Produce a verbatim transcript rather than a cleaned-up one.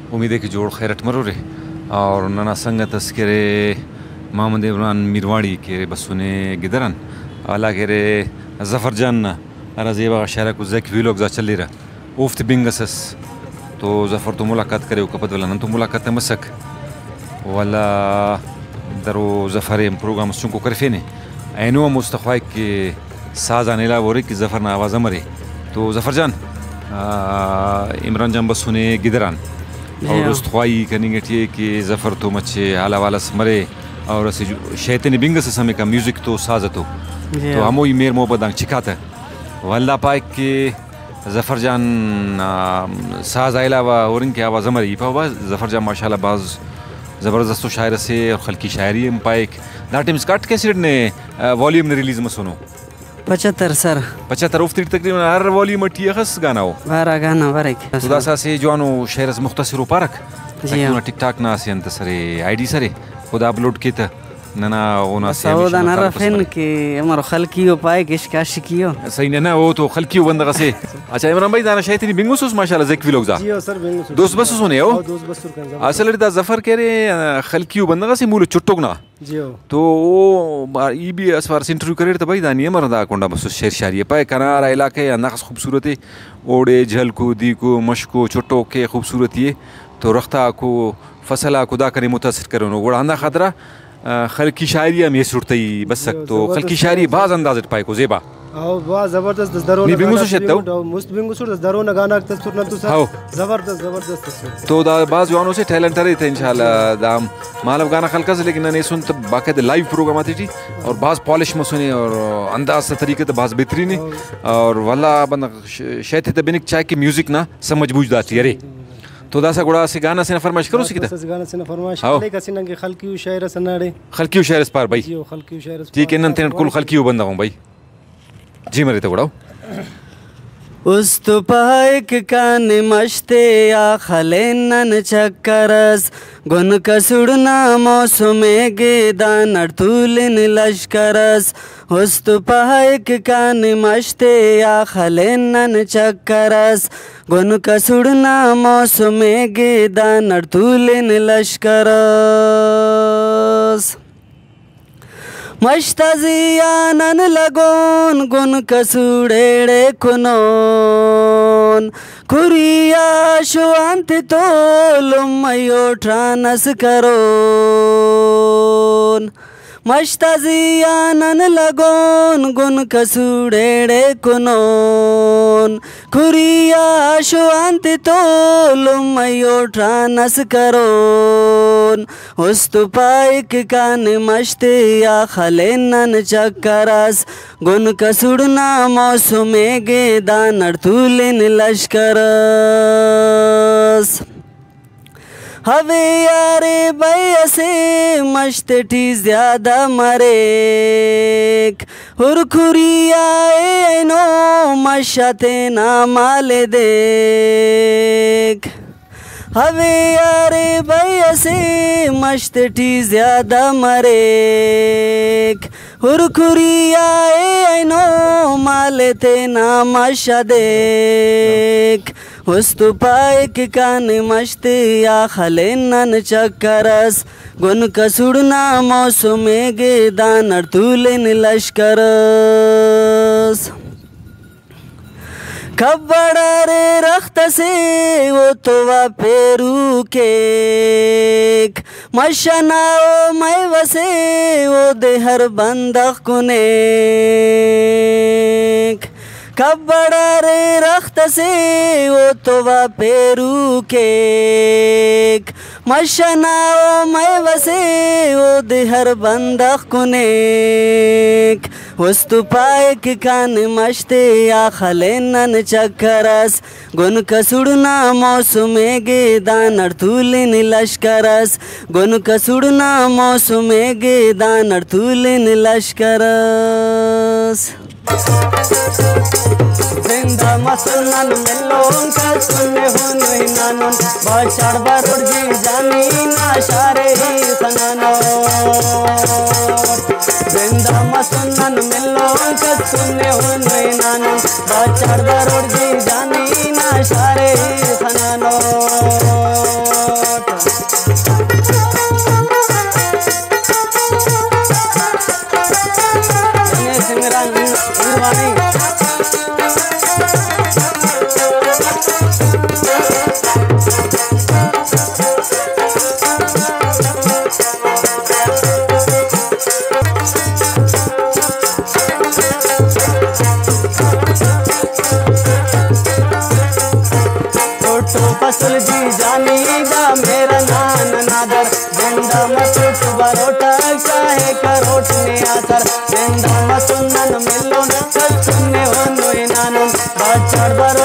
उम्मीद है कि जोड़ खैरत मरो रे और नना संग तस्करे मोहम्मद इमरान मिरवाड़ी के बसुने गिदरन आला के रे जफर जान रजीबा शहर को जैक वीलोग जा चल रहा उफ्त बिंगसस तो जफर तो मुलाकात करे कपत वाला तो मुलाकात मसक वाला दरो जफर प्रोग्राम सुनको करफे ने ऐनो मुस्तफा के साज आने ला बोरे कि जफर ना आवाज़ मरे तो जफर जान इमरान जान बसुने गिदरान और उस ख्वाई करेंगे ठीक कि जफर तो मच्छे आला वाला मरे और ऐसे शैतानी बिंग से समय का म्यूजिक तो साज तो तो हमो ही मेर मोहब्बत दांग चिकाता वल्ला पाए कि जफर जान साज आयला व और इनकी आवाज़ मरी पावा जफर जान माशाल्लाह बाज ज़बरदस्त शायर से और खलकी शायरी हम पाइक नाटिम स्काट कैसेट ने वॉल्यूम ने रिलीज में सुनो पचहत्तर सर पचहत्तर उफ्ती तकरीबन हर वॉल्यूम में खस गाना हो बारह गाना बारह खुदा सा से जवानो शायर मुख्तसर पारक जी ना टिकटॉक ना से अंत सरे आईडी सरे खुदा अपलोड की था नना ओना से सौदा ना रफेन के हमारो खलकियो पाए किस काशिकियो सही ना वो तो खलकियो बंदा से अच्छा इमरान भाई दाना शैतानी बिंगुसुस माशाल्लाह ज़ेक लोग जा जी सर बिंगुसुस दोस्त बस सुने हो दोस्त बस सुन असल दा जफर कह रहे खलकियो बंदा से मूल चुट्टोग ना जी हो तो वो ई भी as far as इंटरव्यू करे तो भाई दानी मर दा कोंडा बस शेर शायरी पाए कनार इलाके अंदाज खूबसूरत है ओड़े झल को दी को मशको चुट्टो के खूबसूरत है तो रख्ता को फसला खुदा करे मुतासिर करो नो गोड़ा अंदा खतरा खलकी शायरी में सुरतई बस तो खलकी शायरी बाज अंदाज पाए को जेबा आओ वाह जबरदस्त दरो नी बिंगुसु शेतो मुस्त बिंगुसु दरो ना गाना तस्वर न तो सर जबरदस्त जबरदस्त तो दा बाज जवानों से टैलेंट रहे थे इंशाल्लाह दाम मालव गाना खलका से लेकिन नहीं सुन तो बाकायदा लाइव प्रोग्राम आती थी और बाज पॉलिश में सुने और अंदाज से तरीके तो बाज बेहतरीन है और वाला बंदा शायद तो बिनिक चाय की म्यूजिक ना समझ बूझ दाती अरे तो दासा गुड़ा से गाना से फरमाइश करो सिकता गाना से फरमाइश ले का सिना के खलकी शायर सनाड़े खलकी शायर पर भाई जी खलकी शायर ठीक है नंते कुल खलकी बंदा हूं भाई जी मरे तो गुड़ाओ उस्तुपाइक कान मश्ते आ खलेनन चक्करस गुन कसुड़ना मौसुमे गेदा नड़तुलिन लश्करस उस्तुपाइक कान मश्ते आ खलेनन चक्करस गुन कसुड़ना मौसुमे गेदा नड़तुलिन लश्करस मश्तजियानन लगोन गुन कसुड़ेड़े कुनोन कुरिया शुआंत तो लुम्मयो ट्रानस करोन मश्तजियानन लगोन गुन कसुड़ेड़े कुनोन कुरिया शुआंत तो लुम्मयो ट्रानस करोन उस्तुपाइक कान मश्ते या खलेनन चक्करस गुन कसुड़ना मौसुमे गेदा नड़तुलिन लश्करस हवे यारे बैसे मश्त टी ज्यादा मरेक हुरखुरिया नो मशते ना माले देख हवे यारे बैसे मश्त टी ज्यादा मरेक हुरखुरिया नो माले ते ना मशा देख उस्तुपाइक कान मश्ते या खलेनन चक्करस गुन कसुड़ना मौसुमे गेदा नड़तुलिन लश्करस कब्बड़ा रे रख्त से वो तो वा पेरू केक मशनाओ मैं वसे वो देहर बंदख कुनेक कब्बड़ा रे रख्त से वो तो वा पेरू केक मशनाओ मैं वसे वो देहर बंदख कुनेक उस्तुपाइक कान मश्ते या खलेनन चक्करस गुन कसुड़ना मौसुमे गेदा नड़तुलिन लश्करस गुन कसुड़ना मौसुमे गेदा नड़तुलिन लश्करस जिंदा मसलन मिलों का सुने हो नहीं नानन बाचार बारोड़ जी जानी ना शारे ही सनानो जिंदा मसलन मिलों का सुने हो नहीं नानन बाचार बारोड़ जी जानी ना शारे ही सनानो चाहे करोट ने आसर जिंदा मसुनन मिलो न कल सुने हो नोई नानुन बचड़